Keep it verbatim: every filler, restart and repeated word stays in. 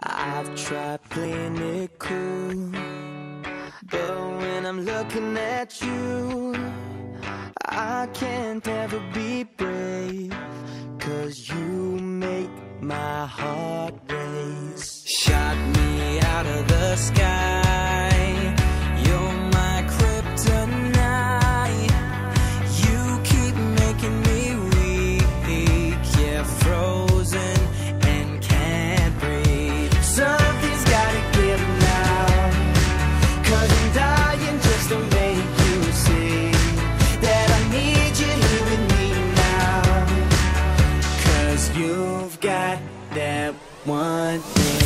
I've tried playing it cool, but when I'm looking at you, I can't ever be brave, 'cause you make my heart race. Shot me out of the sky, you're my kryptonite. You keep making me weak, yeah, frozen and can't breathe. Something's gotta give now, 'cause I'm dying just to make you see that I need you here with me now. 'Cause you've got that one thing.